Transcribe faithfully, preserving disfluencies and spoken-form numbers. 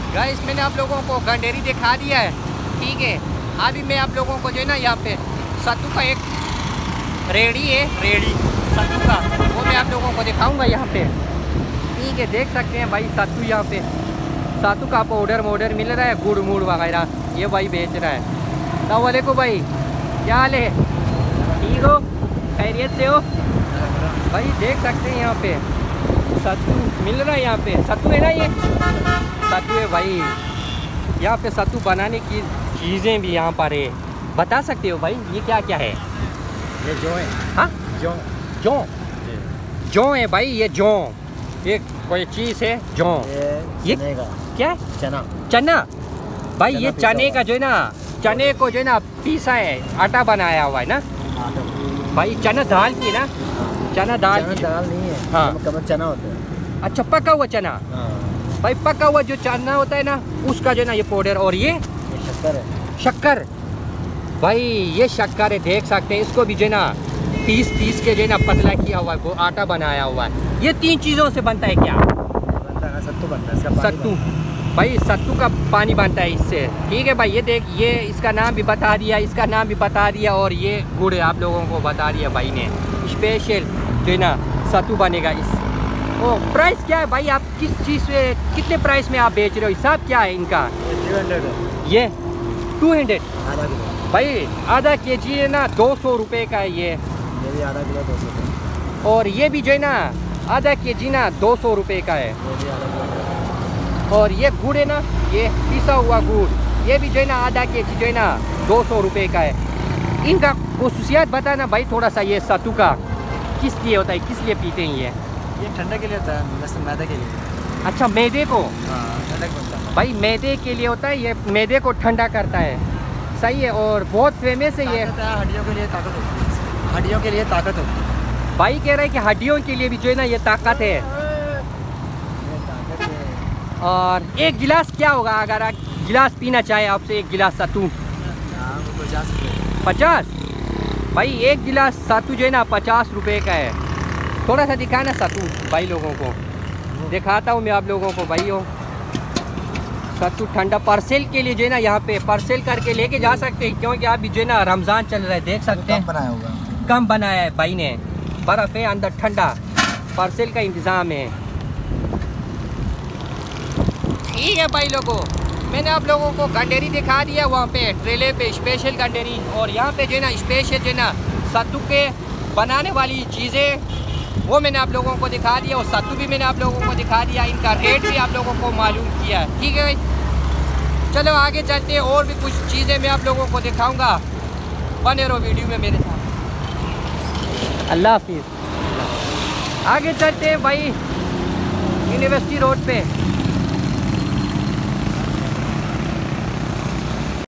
Guys मैंने आप लोगों को गंडेरी दिखा दिया है, ठीक है। अभी मैं आप लोगों को जो है ना यहाँ पे सत्तू का एक रेडी है, रेडी सत्तू का, वो मैं आप लोगों को दिखाऊंगा यहाँ पे, ठीक है। देख सकते हैं भाई सत्तू, यहाँ पे सत्तू का पाउडर मोडर मिल रहा है, गुड़ मुड़ वगैरह ये भाई बेच रहा है। अस्सलाम वालेकुम भाई, क्या हाल है, ठीक हो, खैरियत से हो भाई। देख सकते हैं यहाँ पे सत्तू मिल रहा है, यहाँ पे सत्तू है ना, ये सत्तू है भाई। यहाँ पे सत्तू बनाने की चीज़ें भी यहाँ पर है, बता सकते हो भाई ये क्या क्या है? ये जौ है। हाँ जौ जौ जौ है भाई, ये जौ, ये कोई चीज़ है जौ। ये चने का क्या चना, चना भाई, चना ये पीसा चने हुआ। का जो है ना, चने को जो है ना पीसा है, आटा बनाया हुआ है ना भाई। चना दाल की ना, चना दाल चना की। दाल नहीं है, हाँ। कमर चना होता है। अच्छा पका हुआ चना हाँ। भाई, पका हुआ जो चना होता है ना उसका जो है ना ये पाउडर, और ये ये शक्कर है। शक्कर भाई, ये शक्कर है, देख सकते हैं। इसको भी जो है ना पीस पीस के जो है ना पतला किया हुआ है, वो आटा बनाया हुआ है। ये तीन चीज़ों से बनता है क्या? बनता है सत्तू, बनता है इसका पानी सत्तू बनता है। भाई, सत्तू का पानी बनता है इससे, ठीक है भाई। ये देख, ये इसका नाम भी बता दिया, इसका नाम भी बता दिया, और ये गुड़ आप लोगों को बता दिया भाई ने। स्पेशल जो है ना सत्तू बनेगा इस। ओ प्राइस क्या है भाई, आप किस चीज़ से कितने प्राइस में आप बेच रहे हो, हिसाब क्या है इनका? ये टू हंड्रेड है, ये टू हंड्रेड आधा किलो। भाई, आधा के जी है ना दो सौ रुपये का है ये। ये भी आधा किलो दो सौ का। और ये भी जो है ना आधा के जी ना दो सौ रुपये का है। ये भी आधा किलो। और ये गुड़ है ना, ये पिसा हुआ गुड़, ये भी जो है ना आधा के जी जो है ना दो सौ रुपये का है। इनका खसूसियात बताना भाई थोड़ा सा, ये सत्तू का किस लिए होता है, किस लिए पीते हैं ये? ये ठंडा के लिए होता है, वैसे मैदे के लिए। अच्छा मैदे को, हाँ ठंडक बनता है भाई मैदे के लिए होता है, ये मैदे को ठंडा करता है, सही है। और बहुत फेमस है ये, ताकत है, हड्डियों के लिए ताकत होती है, हड्डियों के लिए ताकत होती है। भाई कह रहा है कि हड्डियों के लिए भी जो है ना ये ताकत है। ये ताकत है। और एक गिलास क्या होगा अगर आप गिलास पीना चाहे आपसे, एक गिलास सत्तू हाँ वो पचास रुपये। पचास भाई, एक गिलास सत्तू जो है ना पचास रुपए का है। थोड़ा सा दिखाना सत्तू भाई लोगों को, दिखाता हूँ मैं आप लोगों को भाई। हो सत्तू ठंडा पार्सल के लिए जो है ना यहाँ पे पार्सल करके लेके जा सकते हैं, क्योंकि अभी जो है ना रमज़ान चल रहा है, देख सकते हैं। बनाया होगा, कम बनाया है भाई ने, बर्फ़ है अंदर, ठंडा पार्सल का इंतज़ाम है, ठीक है भाई लोगों। मैंने आप लोगों को गंडेरी दिखा दिया वहाँ पे ट्रेले पे, स्पेशल गंडेरी। और यहाँ पे जो है ना स्पेशल जो है ना सत्तू के बनाने वाली चीज़ें वो मैंने आप लोगों को दिखा दिया, और सत्तू भी मैंने आप लोगों को दिखा दिया, इनका रेट भी आप लोगों को मालूम किया, ठीक है भाई। चलो आगे चलते हैं, और भी कुछ चीज़ें मैं आप लोगों को दिखाऊँगा, बने रहो वीडियो में मेरे साथ। अल्लाह हाफिज़। आगे चलते हैं भाई यूनिवर्सिटी रोड पे।